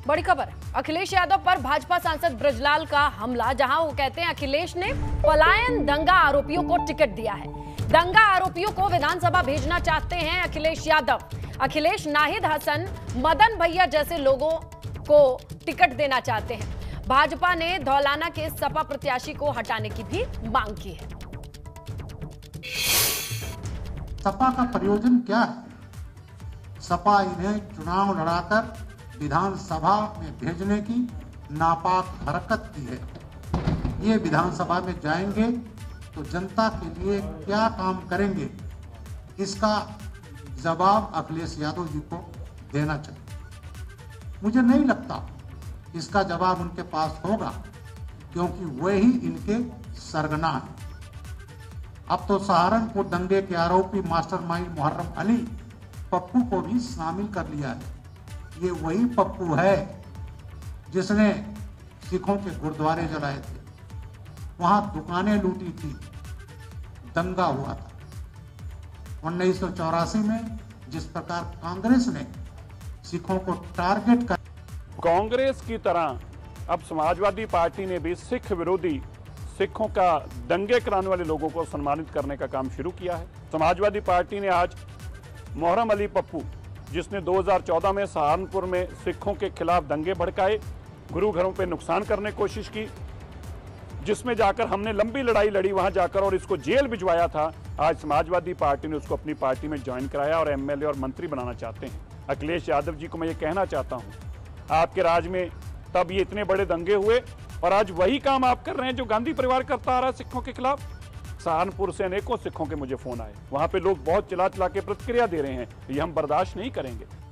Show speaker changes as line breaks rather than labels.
बड़ी खबर है, अखिलेश यादव पर भाजपा सांसद ब्रजलाल का हमला, जहां वो कहते हैं अखिलेश ने पलायन दंगा आरोपियों को टिकट दिया है। दंगा आरोपियों को विधानसभा भेजना चाहते हैं अखिलेश यादव। अखिलेश नाहिद हसन, मदन भैया जैसे लोगों को टिकट देना चाहते हैं। भाजपा ने धौलाना के सपा प्रत्याशी को हटाने की भी मांग की है।
सपा का प्रयोजन क्या है? सपा इन्हें चुनाव लड़ाकर विधानसभा में भेजने की नापाक हरकत की है। ये विधानसभा में जाएंगे तो जनता के लिए क्या काम करेंगे, इसका जवाब अखिलेश यादव जी को देना चाहिए। मुझे नहीं लगता इसका जवाब उनके पास होगा, क्योंकि वही इनके सरगना है। अब तो सहारनपुर दंगे के आरोपी मास्टरमाइंड मुहर्रम अली पप्पू को भी शामिल कर लिया है। ये वही पप्पू है जिसने सिखों के गुरुद्वारे जलाए थे, वहां दुकानें लूटी थी, दंगा हुआ था। 1984 में जिस प्रकार कांग्रेस ने सिखों को टारगेट कर,
कांग्रेस की तरह अब समाजवादी पार्टी ने भी सिख विरोधी, सिखों का दंगे कराने वाले लोगों को सम्मानित करने का काम शुरू किया है। समाजवादी पार्टी ने आज मुहर्रम अली पप्पू, जिसने 2014 में सहारनपुर में सिखों के खिलाफ दंगे भड़काए, गुरु घरों पे नुकसान करने की कोशिश की, जिसमें जाकर हमने लंबी लड़ाई लड़ी वहां जाकर और इसको जेल भिजवाया था। आज समाजवादी पार्टी ने उसको अपनी पार्टी में ज्वाइन कराया और एमएलए और मंत्री बनाना चाहते हैं। अखिलेश यादव जी को मैं ये कहना चाहता हूँ, आपके राज में तब ये इतने बड़े दंगे हुए और आज वही काम आप कर रहे हैं जो गांधी परिवार करता आ रहा है सिखों के खिलाफ। सहारनपुर से अनेकों सिखों के मुझे फोन आए, वहां पे लोग बहुत चिल्ला चिल्ला के प्रतिक्रिया दे रहे हैं, ये हम बर्दाश्त नहीं करेंगे।